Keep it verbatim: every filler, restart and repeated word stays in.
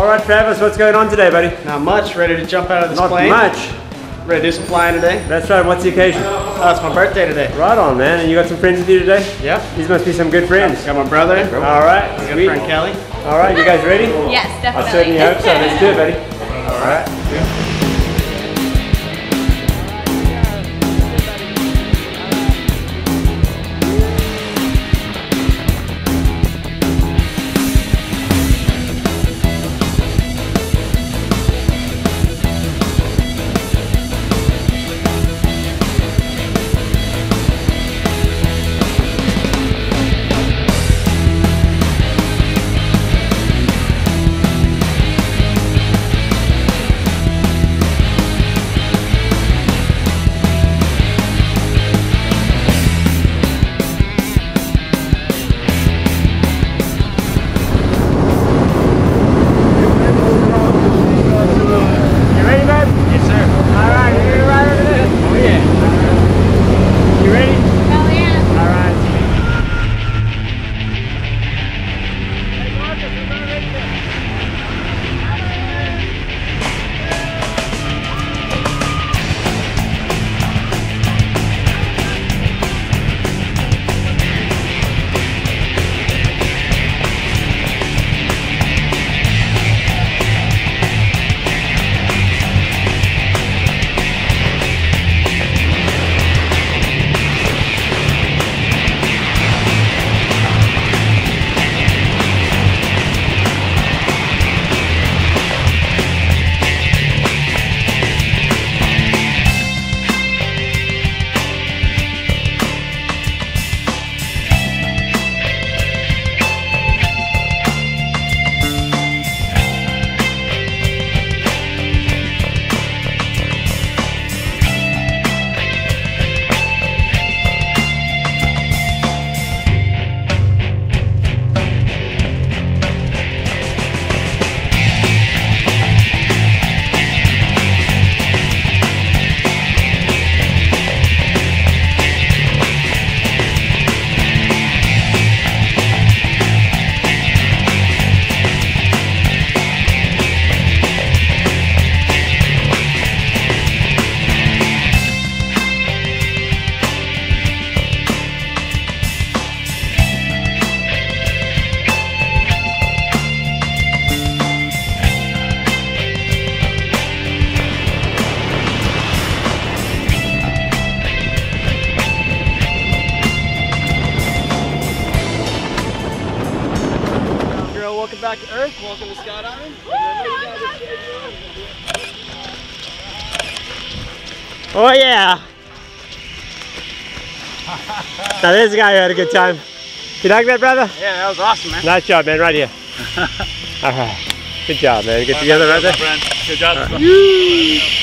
All right, Travis, what's going on today, buddy? Not much. Ready to jump out of this Not plane? Not much. Ready to do some flying today? That's right. What's the occasion? Oh, it's my birthday today. Right on, man. And you got some friends with you today? Yep. These must be some good friends. Got my brother. All right. My Sweet. good friend Kelly. All right, you guys ready? Yes, definitely. I certainly hope so. Let's do it, buddy. All right. Welcome back to Earth. Welcome to skydiving. Oh yeah! Now there's a guy who had a good time. You like that, brother? Yeah, that was awesome, man. Nice job, man. Right here. All right. Good job, man. Get together right there. Good job.